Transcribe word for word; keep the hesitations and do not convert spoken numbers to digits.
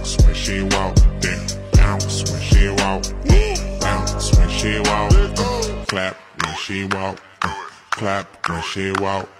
bounce when she walk, then bounce when she walk, bounce when she walk, uh, clap when she walk, uh, clap when she walk.